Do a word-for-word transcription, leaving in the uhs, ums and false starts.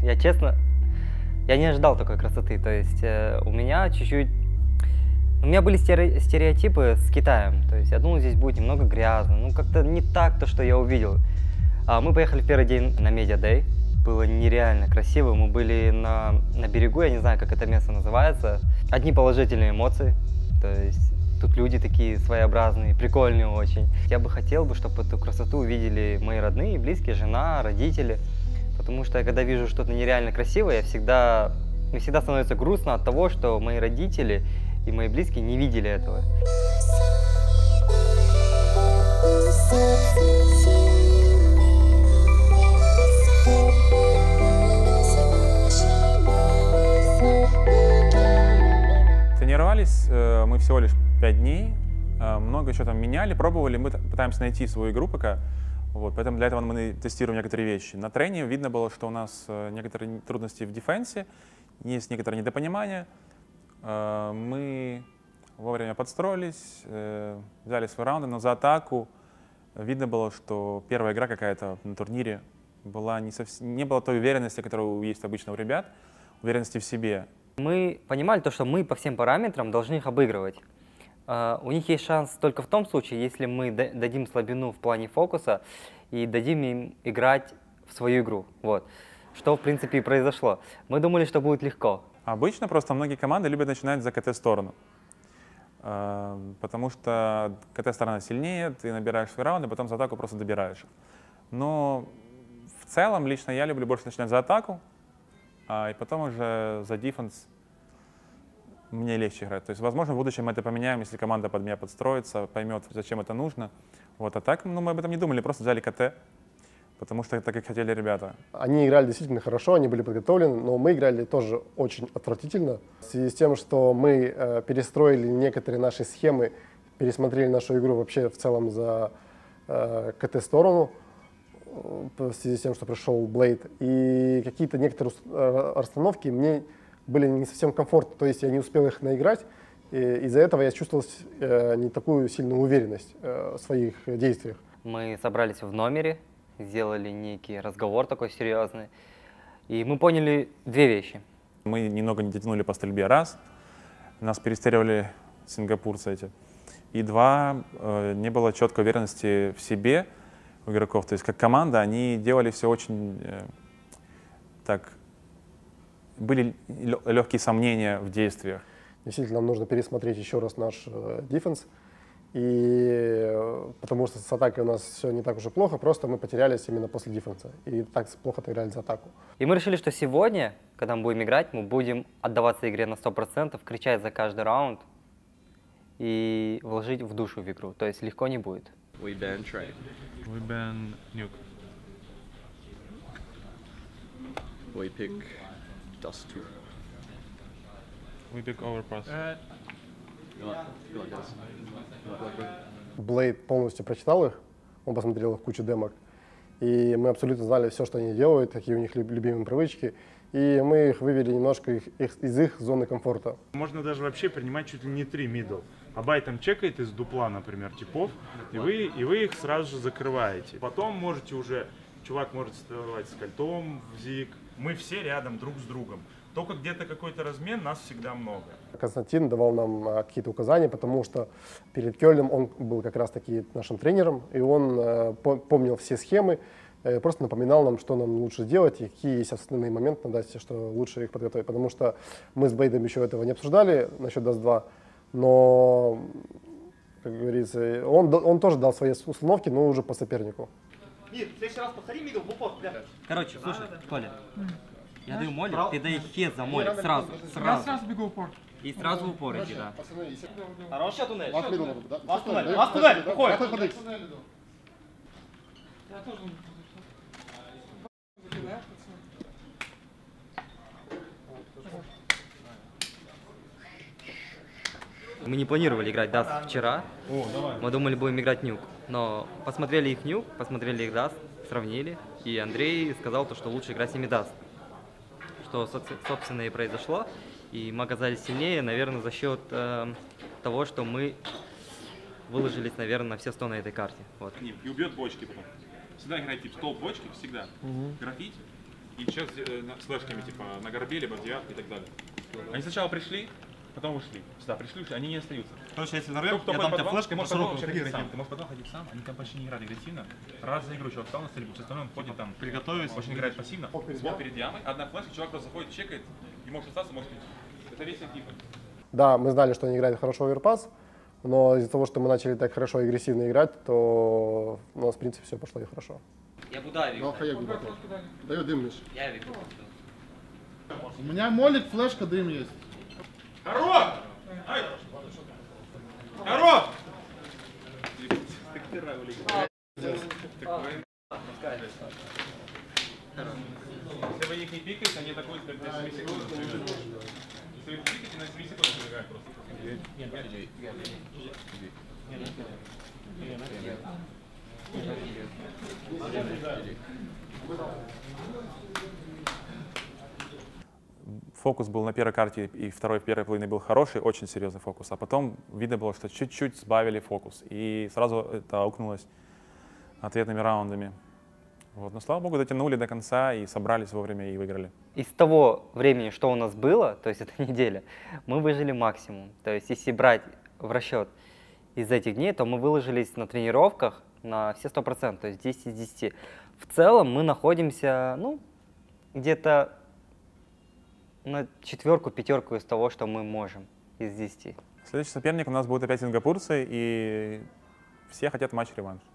Я честно, я не ожидал такой красоты. То есть э, у меня чуть-чуть... У меня были стереотипы с Китаем. То есть я думал, здесь будет немного грязно. Ну, как-то не так то, что я увидел. А мы поехали в первый день на Media Day. Было нереально красиво. Мы были на, на берегу, я не знаю, как это место называется. Одни положительные эмоции. То есть тут люди такие своеобразные, прикольные очень. Я бы хотел, бы, чтобы эту красоту увидели мои родные, близкие, жена, родители. Потому что когда вижу что-то нереально красивое, я всегда, мне всегда становится грустно от того, что мои родители и мои близкие не видели этого. Тренировались мы всего лишь пять дней, много еще там меняли, пробовали, мы пытаемся найти свою игру пока, вот, поэтому для этого мы тестируем некоторые вещи. На тренинге видно было, что у нас некоторые трудности в дефенсе, есть некоторые недопонимания, мы вовремя подстроились, взяли свои раунды, но за атаку видно было, что первая игра какая-то на турнире была не, совсем, не было той уверенности, которая есть обычно у ребят, уверенности в себе. Мы понимали то, что мы по всем параметрам должны их обыгрывать. Uh, у них есть шанс только в том случае, если мы дадим слабину в плане фокуса и дадим им играть в свою игру. Вот. Что, в принципе, и произошло. Мы думали, что будет легко. Обычно просто многие команды любят начинать за КТ-сторону. Uh, потому что КТ-сторона сильнее, ты набираешь свои раунды, потом за атаку просто добираешь. Но в целом, лично я люблю больше начинать за атаку, а, и потом уже за дефенс мне легче играть. То есть, возможно, в будущем мы это поменяем, если команда под меня подстроится, поймет, зачем это нужно. Вот, а так, ну, мы об этом не думали, просто взяли КТ, потому что так, как хотели ребята. Они играли действительно хорошо, они были подготовлены, но мы играли тоже очень отвратительно. В связи с тем, что мы э, перестроили некоторые наши схемы, пересмотрели нашу игру вообще в целом за э, КТ-сторону, в связи с тем, что пришел Блейд. И какие-то некоторые расстановки мне были не совсем комфортны, то есть я не успел их наиграть, и из-за этого я чувствовал э, не такую сильную уверенность э, в своих действиях. Мы собрались в номере, сделали некий разговор такой серьезный, и мы поняли две вещи. Мы немного не дотянули по стрельбе, раз, нас перестреливали сингапурцы эти, и два, э, не было четкой уверенности в себе у игроков, то есть как команда они делали все очень э, так, были легкие сомнения в действиях. Действительно, нам нужно пересмотреть еще раз наш дефенс, и потому что с атакой у нас все не так уж и плохо, просто мы потерялись именно после дефенса и так плохо отыграли за атаку. И мы решили, что сегодня, когда мы будем играть, мы будем отдаваться игре на сто процентов, кричать за каждый раунд и вложить в душу в игру, то есть легко не будет. We ban trade. We ban nuke. We pick dust two. We pick overpass. Uh, You want, you want this? You want Blackbird? Блейд полностью прочитал их, он посмотрел их кучу демок, и мы абсолютно знали все, что они делают, какие у них любимые привычки, и мы их вывели немножко их, их, из их зоны комфорта. Можно даже вообще принимать чуть ли не три мидл. Абай там чекает из дупла, например, типов, и вы, и вы их сразу же закрываете. Потом можете уже, чувак может вставать с кольтом в зиг. Мы все рядом друг с другом. Только где-то какой-то размен, нас всегда много. Константин давал нам а, какие-то указания, потому что перед Кёльном он был как раз-таки нашим тренером, и он а, по помнил все схемы, а, просто напоминал нам, что нам лучше делать и какие есть основные моменты на Дасте, что лучше их подготовить. Потому что мы с Блейдом еще этого не обсуждали насчет Даст два, но, как говорится, он, он тоже дал свои установки, но уже по сопернику. Мир, в следующий раз повтори мидл в упор. Короче, слушай, Толя. Я даю молик, ты дай хед за молик, сразу, сразу. Я сразу бегу в упор. И сразу в упор иди, да. Хорош, туннель. Лас туннель, лас туннель, выходит. Я тоже. Мы не планировали играть Даст вчера, мы думали, будем играть нюк. Но посмотрели их нюк, посмотрели их Даст, сравнили, и Андрей сказал, то, что лучше играть с ними Даст. Что, собственно, и произошло. И мы оказались сильнее, наверное, за счет э, того, что мы выложились, наверное, на все сто на этой карте. Вот. И убьет бочки потом. Всегда играй тип стол бочки, всегда. Угу. Графить, и сейчас с флешками, типа, на горбе, либо в девятке и так далее. Они сначала пришли, потом ушли. Сюда пришли, ушли, они не остаются. Короче, если нарвем, я дам тебе флешку, ты можешь широкую потом ходить ходить сам. сам. Ты можешь потом ходить сам, они там почти не играли агрессивно. Раз за игру чувак встал на стрельбу, все остальное он ходит там. Приготовились. Очень играет пассивно. Спол перед ямой, одна флешка, чувак просто заходит, чекает, и может остаться, может быть. Это весь их дифференс. Да, мы знали, что они играют хорошо в оверпас, но из-за того, что мы начали так хорошо и агрессивно играть, то у нас, в принципе, все пошло и хорошо. Я буду Виктор. Даю дым, Миш. Я Виктор. У меня молик, флешка, дым есть. Хорош! Хорош! Если вы их не пикаете, они атакуют как на семь секунд. Если вы их пикаете, на семь секунд убегают просто. Фокус был на первой карте, и второй в первой половине был хороший, очень серьезный фокус. А потом видно было, что чуть-чуть сбавили фокус. И сразу это аукнулось ответными раундами. Вот. Но, слава богу, дотянули до конца и собрались вовремя и выиграли. Из того времени, что у нас было, то есть эта неделя, мы выжили максимум. То есть если брать в расчет из этих дней, то мы выложились на тренировках на все сто процентов, то есть десять из десяти. В целом мы находимся, ну, где-то на четверку, пятерку из того, что мы можем из десяти. Следующий соперник у нас будет опять сингапурцы, и все хотят матч-реванш.